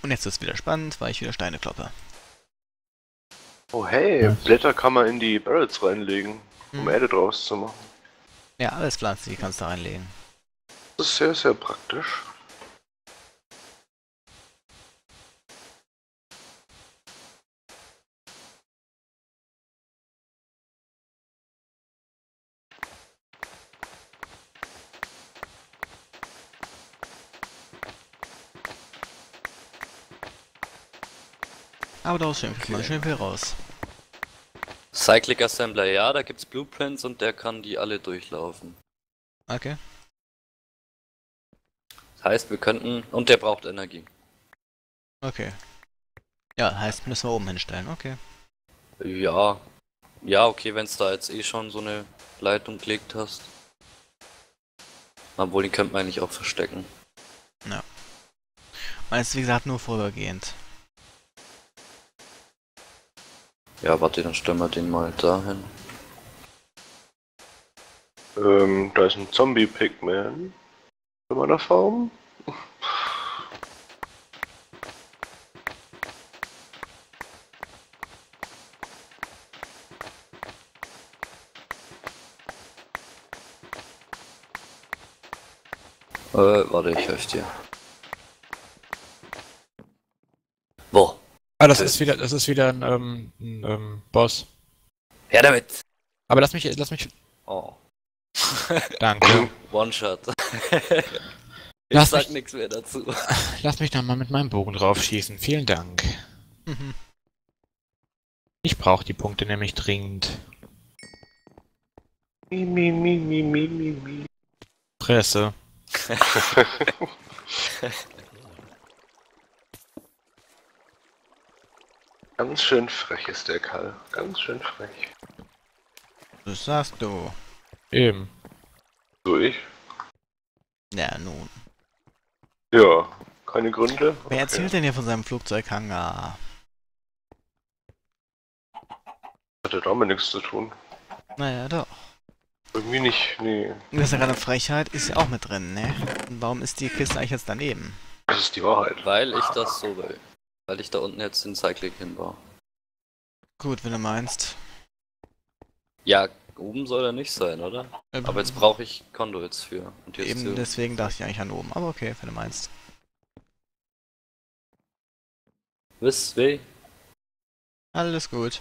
Und jetzt ist es wieder spannend, weil ich wieder Steine kloppe. Oh hey, Blätter kann man in die Barrels reinlegen, um Erde draus zu machen. Ja, alles Pflanzen, die kannst du reinlegen. Das ist sehr, sehr praktisch. Aber daraus schimpft man schön viel raus. Cyclic Assembler, ja, da gibt's Blueprints und der kann die alle durchlaufen. Okay. Das heißt, wir könnten... Und der braucht Energie. Okay. Ja, heißt, müssen wir oben hinstellen, okay. Ja. Ja, okay, wenn's da jetzt eh schon so eine Leitung gelegt hast. Obwohl, den könnte man eigentlich auch verstecken. Ja. Meist, wie gesagt, nur vorübergehend. Ja, warte, dann stellen wir den mal dahin. Da ist ein Zombie-Pigman in meiner Farm. Warte, ich helfe dir. Wo? Ah, das ist wieder ein Boss. Her damit! Aber lass mich. Oh. Danke. One-Shot. Ich Lass sag mich- nichts mehr dazu. Lass mich da mal mit meinem Bogen drauf schießen. Vielen Dank. Mhm. Ich brauche die Punkte nämlich dringend. Mi. Presse. Ganz schön frech ist der Kerl. Ganz schön frech. Das sagst du. Eben. So ich? Ja, nun. Ja, keine Gründe. Wer erzählt denn hier von seinem Flugzeughangar? Hatte damit nichts zu tun. Naja, doch. Irgendwie nicht, nee. Und das ist ja gerade Frechheit, ist ja auch mit drin, ne? Und warum ist die Kiste eigentlich jetzt daneben? Das ist die Wahrheit. Weil ich das so will. Weil ich da unten jetzt den Cyclic hinbaue. Gut, wenn du meinst. Ja, oben soll er nicht sein, oder? Aber jetzt brauche ich Conduits für. Und jetzt Eben hier. deswegen dachte ich eigentlich an oben. Aber okay, wenn du meinst. Wisst weh? Alles gut.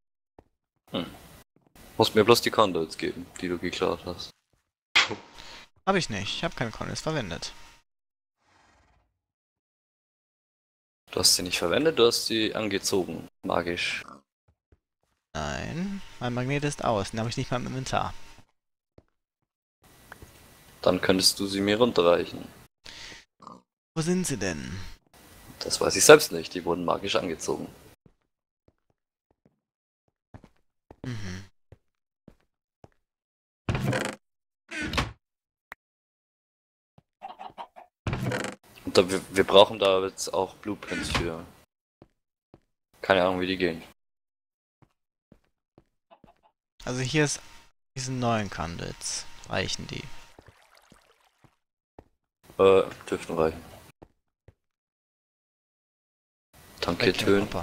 Musst mir bloß die Conduits geben, die du geklaut hast. Hab ich nicht. Ich habe keine Condoms verwendet. Du hast sie nicht verwendet, du hast sie angezogen. Magisch. Nein. Mein Magnet ist aus. Den habe ich nicht mal im Inventar. Dann könntest du sie mir runterreichen. Wo sind sie denn? Das weiß ich selbst nicht, die wurden magisch angezogen. Mhm. Und da, wir brauchen da jetzt auch Blueprints für. Keine Ahnung, wie die gehen. Also hier ist diese neuen Conduits. Reichen die? Dürften reichen. Tankiertönen. Papa.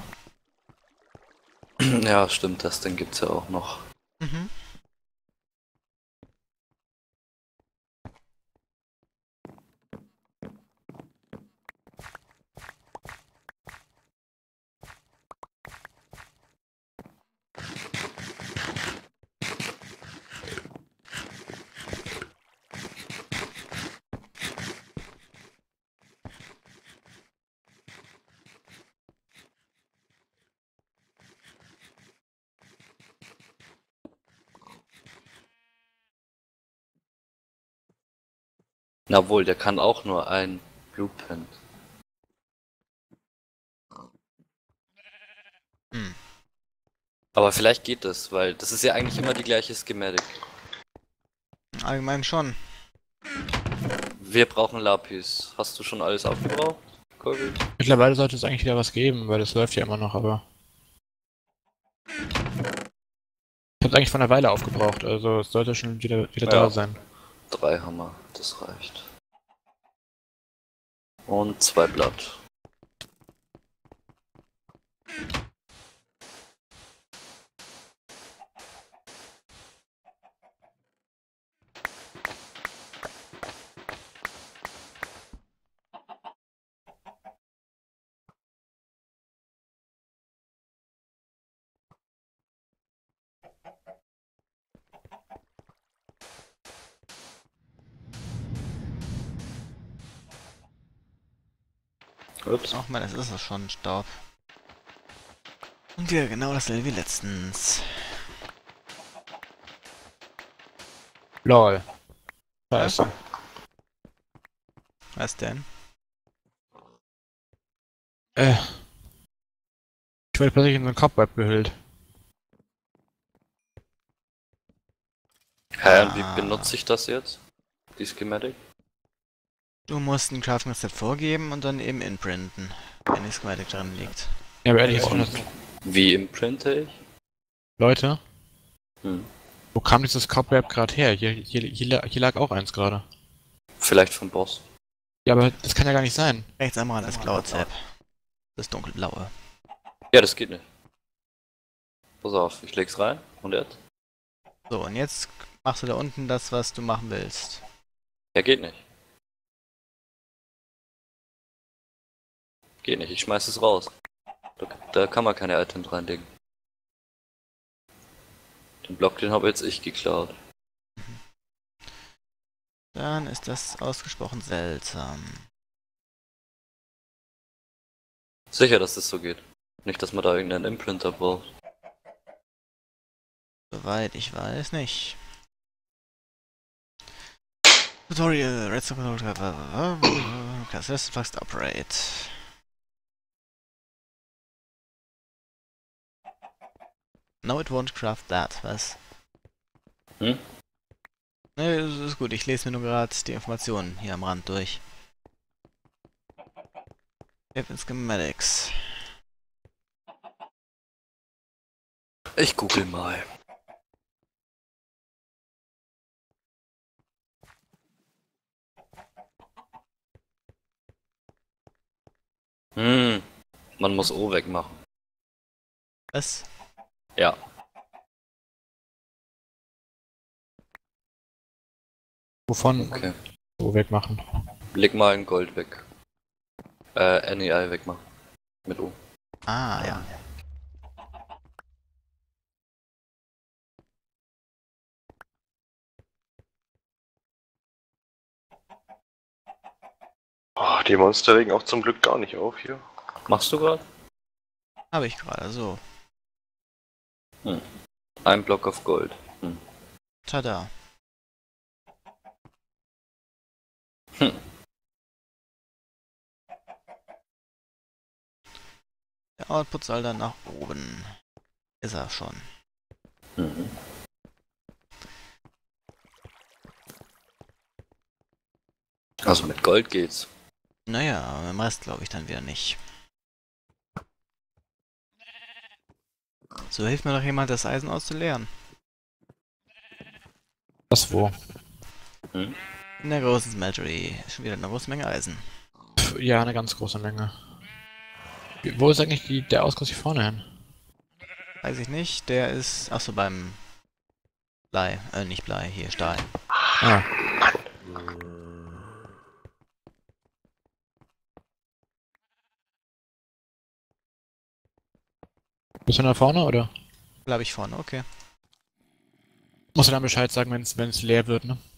Ja, stimmt, das Ding gibt's ja auch noch. Mhm. Na wohl, der kann auch nur ein Blueprint. Hm. Aber vielleicht geht das, weil das ist ja eigentlich immer die gleiche Schematik. Allgemein schon. Wir brauchen Lapis. Hast du schon alles aufgebraucht, Colby? Mittlerweile sollte es eigentlich wieder was geben, weil das läuft ja immer noch, aber. Ich hab's eigentlich von einer Weile aufgebraucht, also es sollte schon wieder Ja. da sein. 3 Hammer, das reicht. Und 2 Blatt. Ups. Ach man, das ist doch schon Staub. Und wieder genau dasselbe wie letztens. LOL. Scheiße. Was denn? Ich wurde plötzlich in so ein Cobweb gehüllt. Hä, und wie benutze ich das jetzt? Die Schematic? Du musst ein Crafting-Rezept vorgeben und dann eben inprinten, wenn die Schematic drin liegt. Ja, aber ehrlich, Und wie imprinte ich? Leute, Hm. wo kam dieses Cobweb gerade her? Hier lag auch eins gerade. Vielleicht vom Boss. Ja, aber das kann ja gar nicht sein. Rechts am Rand ist Cloud-Zap. Das dunkelblaue. Ja, das geht nicht. Pass auf, ich leg's rein. Und jetzt? So, und jetzt machst du da unten das, was du machen willst. Ja, geht nicht. Geht nicht, ich schmeiß es raus. Da kann man keine Items reinlegen. Den Block, den habe jetzt ich geklaut. Dann ist das ausgesprochen seltsam. Sicher, dass das so geht. Nicht, dass man da irgendeinen Imprinter braucht. Soweit ich weiß, nicht. Tutorial, Redstone Class Fast Operate. No, it won't craft that, was? Hm? Ne, das ist gut, ich lese mir nur gerade die Informationen hier am Rand durch. In Schematics. Ich google mal. Man muss O wegmachen. Was? Ja. Wovon? Okay. Wo wegmachen? Leg mal ein Gold weg. NEI wegmachen. Mit O. Ah, ja. Oh, die Monster regen auch zum Glück gar nicht auf hier. Machst du gerade? Habe ich gerade, so. Ein Block auf Gold. Tada. Hm. Der Output soll dann nach oben. Ist er schon. Mhm. Also mit Gold geht's. Naja, aber im Rest glaube ich dann wieder nicht. So hilft mir doch jemand, das Eisen auszuleeren. Was wo? In der großen Smeltery ist schon wieder eine große Menge Eisen. Ja, eine ganz große Menge. Wo ist eigentlich der Ausguss hier vorne hin? Weiß ich nicht, der ist... Achso, beim... Blei, nicht Blei, hier, Stahl. Ah. Bist du da vorne, oder? Glaube ich vorne, okay. Musst du dann Bescheid sagen, wenn es leer wird, ne?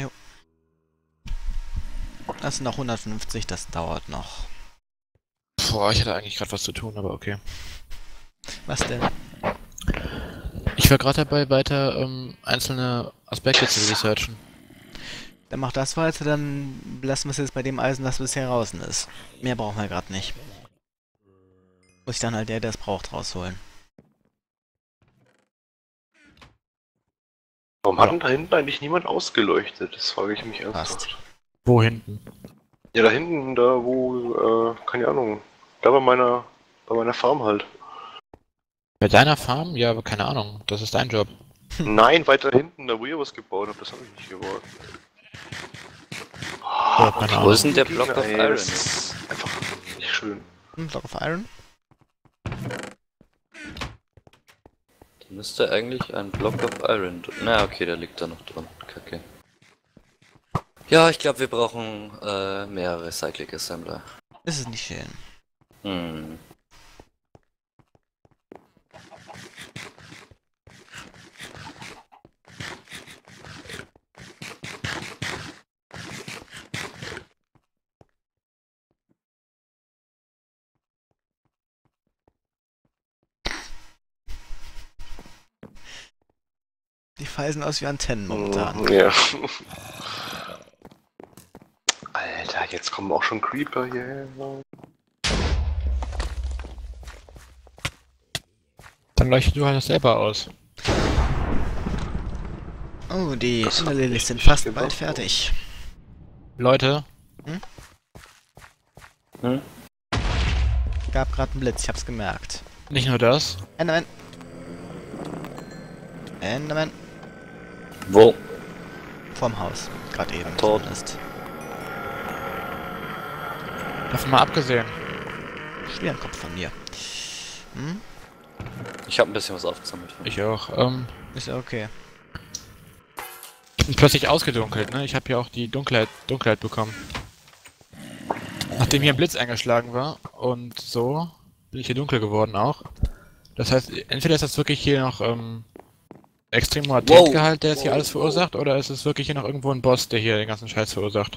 Das sind noch 150, das dauert noch. Boah, ich hatte eigentlich gerade was zu tun, aber okay. Was denn? Ich war gerade dabei, weiter einzelne Aspekte zu researchen. Dann mach das weiter, dann lassen wir es jetzt bei dem Eisen, was bisher draußen ist. Mehr brauchen wir gerade nicht. Muss ich dann halt der es braucht, rausholen. Warum hat denn da hinten eigentlich niemand ausgeleuchtet? Das frage ich mich ernsthaft. Wo hinten? Ja, da hinten, da wo, keine Ahnung, da bei meiner Farm halt. Bei deiner Farm? Ja, aber keine Ahnung. Das ist dein Job. Nein, weiter hinten, da wo ihr was gebaut habt, das habe ich nicht gebaut. Ja, keine Wo Ahnung. ist denn der Block of Ey, Iron? das ist einfach nicht schön. Block of Iron? Da müsste eigentlich ein Block of Iron. Na, okay, der liegt da noch dran. Kacke. Ja, ich glaube, wir brauchen mehrere Cyclic Assembler. Das ist nicht schön. Hm. Die Pfeile sehen aus wie Antennen momentan. Ja. Alter, jetzt kommen auch schon Creeper hierher. Dann leuchtet du halt das selber aus. Oh, die Das hat Enderlilies mich sind nicht fast gemacht. bald fertig. Leute, Hm? Gab gerade einen Blitz, ich hab's gemerkt. nicht nur das. Enderman! Enderman! Wo? Vorm Haus. Gerade eben. Tot. Zumindest. Davon mal abgesehen. Schweren Kopf von mir. Hm? Ich habe ein bisschen was aufgesammelt. Ich auch. Ist ja okay. Ist plötzlich ausgedunkelt, ne? Ich habe ja auch die Dunkelheit bekommen. Nachdem hier ein Blitz eingeschlagen war und so, bin ich hier dunkel geworden auch. Das heißt, entweder ist das wirklich hier noch extrem hoher Wow. Trinkgehalt, der jetzt hier alles verursacht, oder ist es wirklich hier noch irgendwo ein Boss, der hier den ganzen Scheiß verursacht?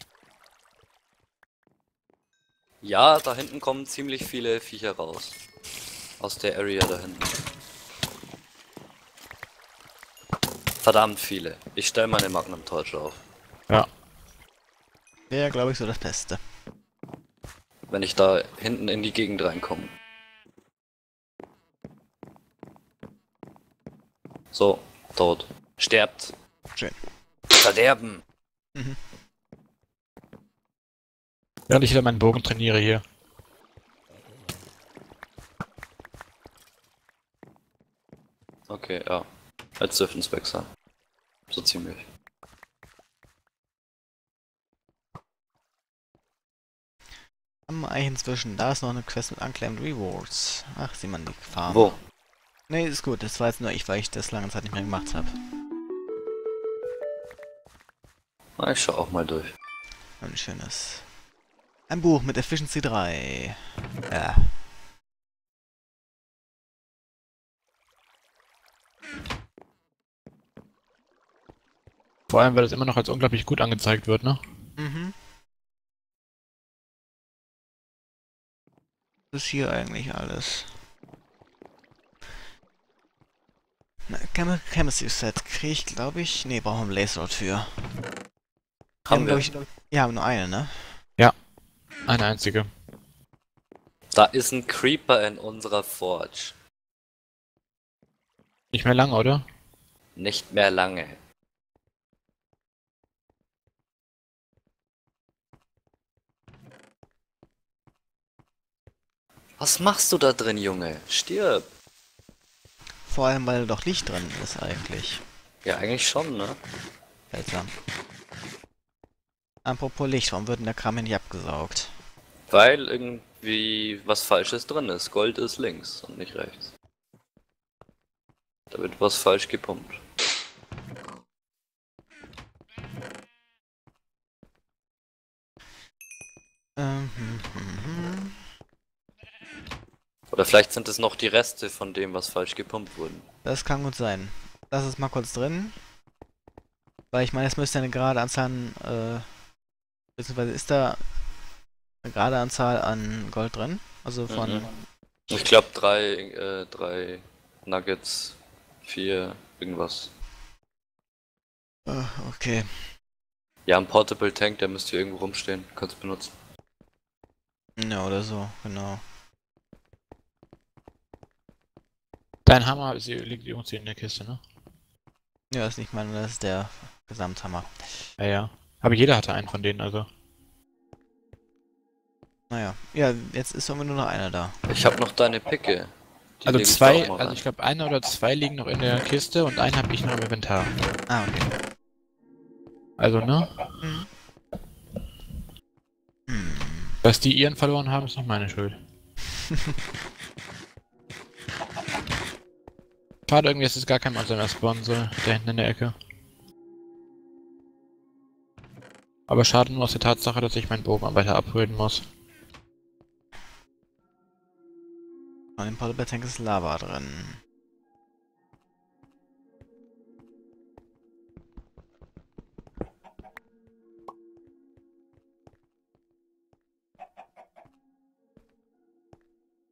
Ja, da hinten kommen ziemlich viele Viecher raus. Aus der Area da hinten. Verdammt viele. Ich stelle meine Magnum Torch auf. Ja. Wäre, glaube ich, so das Beste. Wenn ich da hinten in die Gegend reinkomme. So, tot. Sterbt. Schön. Verderben. Während ich wieder meinen Bogen trainiere hier. Okay, ja. Jetzt dürften es weg sein. So ziemlich. Haben wir eigentlich inzwischen. Da ist noch eine Quest mit Unclaimed Rewards. Ach, sieh man die Farm. Wo? Nee, ist gut. Das war jetzt nur ich, weil ich das lange Zeit nicht mehr gemacht habe. Na, ich schau auch mal durch. Ein schönes. Ein Buch mit Efficiency 3. Ja. Vor allem, weil das immer noch als unglaublich gut angezeigt wird, ne? Mhm. Was ist hier eigentlich alles? Na, Chemistry Set kriege ich, glaube ich. Nee, brauchen wir einen Laserrod für. Haben wir. glaube ich. Ja, aber nur eine, ne? Eine einzige. Da ist ein Creeper in unserer Forge. Nicht mehr lange, oder? Nicht mehr lange. Was machst du da drin, Junge? Stirb. Vor allem, weil doch Licht drin ist eigentlich. Ja, eigentlich schon, ne? Seltsam. Apropos Licht, warum wird denn der Kram hier nicht abgesaugt? Weil irgendwie was Falsches drin ist. Gold ist links und nicht rechts. Da wird was falsch gepumpt. Hm. Oder vielleicht sind es noch die Reste von dem, was falsch gepumpt wurden. Das kann gut sein. Lass es mal kurz drin. Weil ich meine, es müsste eine gerade Anzahl an, beziehungsweise ist da eine gerade Anzahl an Gold drin? Also von... Ich glaube drei Nuggets, 4, irgendwas. Okay. Ja, ein Portable Tank, der müsste hier irgendwo rumstehen. Kannst benutzen. Ja, oder so, genau. Dein Hammer liegt übrigens hier in der Kiste, ne? Ja, ist nicht mein, das ist der Gesamthammer. Ja, ja. Aber jeder hatte einen von denen, also. Naja. Ja, jetzt ist irgendwie nur noch einer da. Ich habe noch deine Picke. Die Also leg ich zwei, da auch mal also rein. ich glaube einer oder zwei liegen noch in der Kiste und einen habe ich noch im Inventar. Ah, okay. Also, ne? Hm. Hm. Dass die ihren verloren haben, ist nicht meine Schuld. Schade irgendwie, dass es gar kein Monster mehr spawnen soll, da hinten in der Ecke. Aber schade nur aus der Tatsache, dass ich meinen Bogen weiter upgraden muss. An dem Portable Tank ist Lava drin.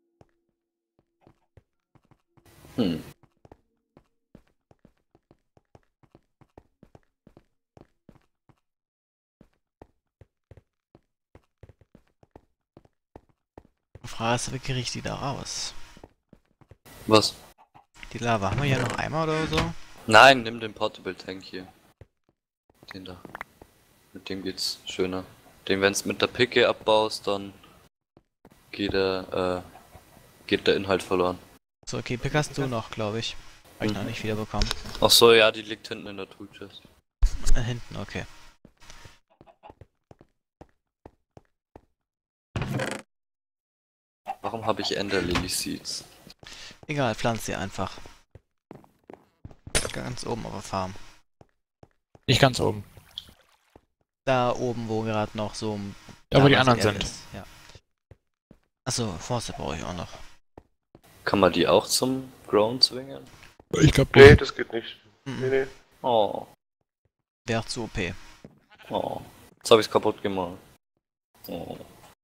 Hm. Die Frage ist, wie kriege ich die da raus? Was? Die Lava. Haben wir hier noch Eimer oder so? Nein, nimm den Portable Tank hier. Den da. Mit dem geht's schöner. Den, wenn's mit der Picke abbaust, dann geht der Inhalt verloren. So, okay, Pick hast du noch, glaube ich. Habe ich noch nicht wiederbekommen. Ach so, ja, die liegt hinten in der Tool Chest. Hinten, okay. Warum habe ich Ender Lily Seeds? Egal, pflanzt sie einfach. Ganz oben auf der Farm. Nicht ganz oben. Da oben, wo gerade noch so ein... Da wo die damals anderen Erde sind. ist, ja. Achso, Force brauche ich auch noch. Kann man die auch zum Grown zwingen? Ich glaube Nee, das geht nicht. Mhm. Nee. Oh, Wäre zu OP. oh. Jetzt habe ich's kaputt gemacht. Oh.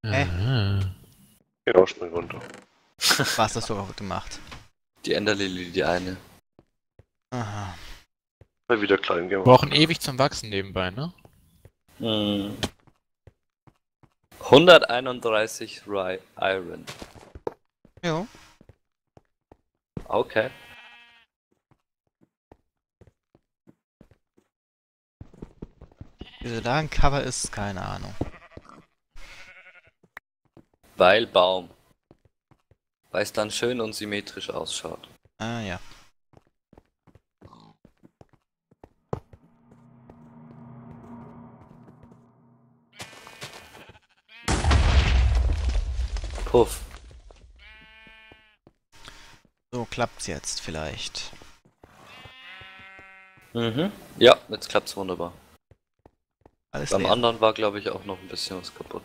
Genau, spring runter. Was hast du kaputt gemacht? Die Ender Lily, die eine. Aha. Mal wieder klein gemacht. Brauchen ewig zum Wachsen nebenbei, ne? 131 Iron. Jo. Okay. Wieso da ein Cover ist, keine Ahnung. Weil Baum. Weil es dann schön und symmetrisch ausschaut. Ah, ja. Puff. So klappt's jetzt vielleicht. Mhm. Ja, jetzt klappt's wunderbar. Alles Beim leer. anderen war, glaube ich, auch noch ein bisschen was kaputt.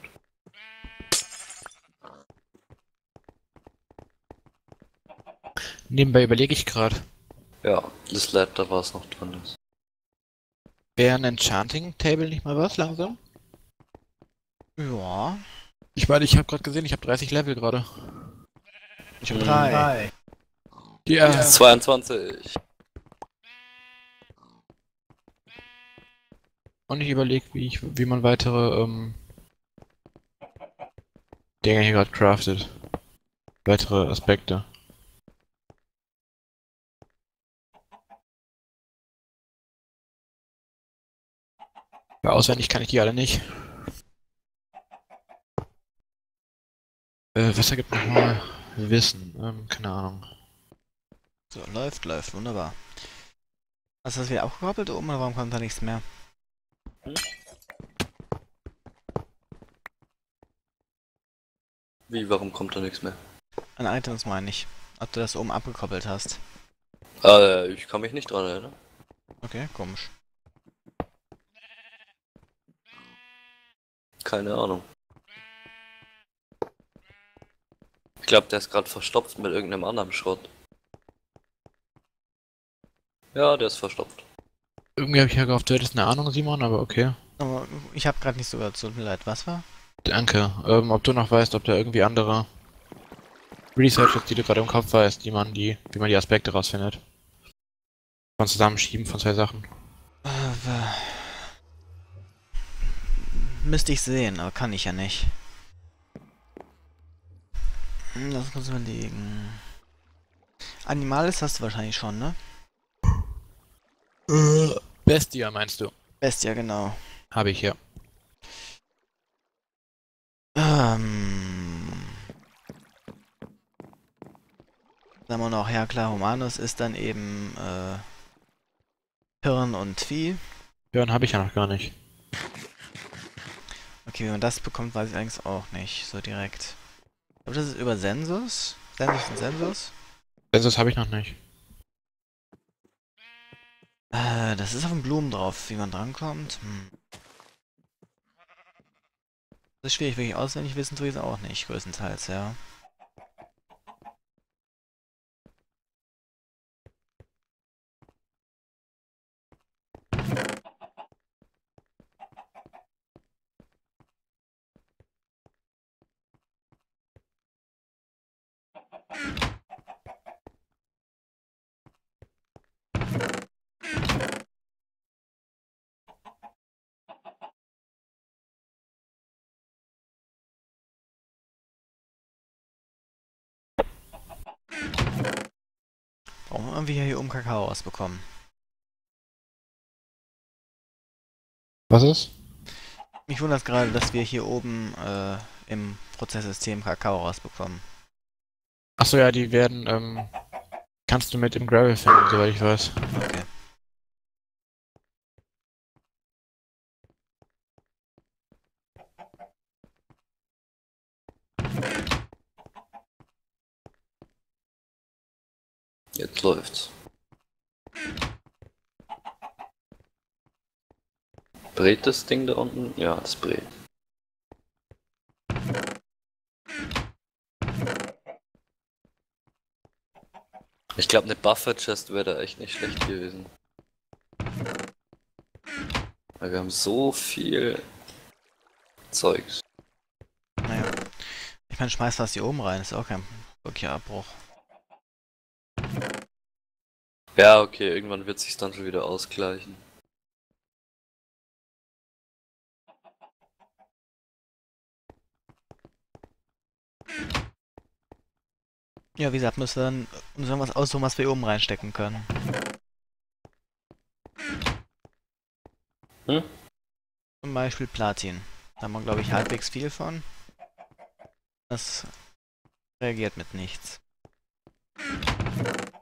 Nebenbei überlege ich gerade, Ja, das lädt da was noch drin ist. wäre ein Enchanting Table nicht mal was langsam? Ja. Ich meine, ich habe gerade gesehen, ich habe 30 Level gerade. Ich hab 3. Ja. 22. Und ich überlege, wie man weitere Dinge hier gerade craftet. Weitere Aspekte. Aber auswendig kann ich die alle nicht. Was ergibt nochmal Wissen? Keine Ahnung. So, läuft, wunderbar. Hast du das wieder aufgekoppelt oben oder warum kommt da nichts mehr? Wie, warum kommt da nichts mehr? An Items meine ich. Ob du das oben abgekoppelt hast. Ich kann mich nicht dran erinnern. Okay, komisch. Keine Ahnung. Ich glaube, der ist gerade verstopft mit irgendeinem anderen Schrott. Ja, der ist verstopft. Irgendwie habe ich ja gehofft, du hättest eine Ahnung, Simon, aber okay. Aber ich habe gerade nicht so gehört, tut mir leid. Was war? Danke. Ob du noch weißt, ob da irgendwie andere Researches, die du gerade im Kopf weißt, wie man die Aspekte rausfindet. Von Zusammenschieben von zwei Sachen. Müsste ich sehen, aber kann ich ja nicht. Lass uns überlegen. Animalis hast du wahrscheinlich schon, ne? Bestia meinst du? Bestia, genau. Habe ich ja. Sagen wir noch, ja klar, Humanus ist dann eben Hirn und Vieh. Hören habe ich ja noch gar nicht. Okay, wie man das bekommt, weiß ich eigentlich auch nicht, so direkt. Aber das ist über Sensus? Sensus und Sensus? Das habe ich noch nicht. Das ist auf den Blumen drauf, wie man drankommt. Das ist schwierig, wirklich auswendig wissen tue ich es auch nicht, größtenteils, ja. Brauchen wir irgendwie hier oben Kakao rausbekommen. Was ist? Mich wundert es gerade, dass wir hier oben im Prozesssystem Kakao rausbekommen. Achso, ja, die werden, kannst du mit im Gravel finden, soweit ich weiß. Okay. Jetzt läuft's. Brät das Ding da unten? Ja, es brät. Ich glaube, eine Buffer-Chest wäre da echt nicht schlecht gewesen. Weil wir haben so viel Zeugs. Naja. Ich meine, schmeiß was hier oben rein, ist auch kein wirklicher Abbruch. Ja, okay, irgendwann wird sich's dann schon wieder ausgleichen. Ja, wie gesagt, müssen wir dann uns irgendwas aussuchen, was wir hier oben reinstecken können. Hm? Zum Beispiel Platin. Da haben wir, glaube ich, halbwegs viel von. Das reagiert mit nichts.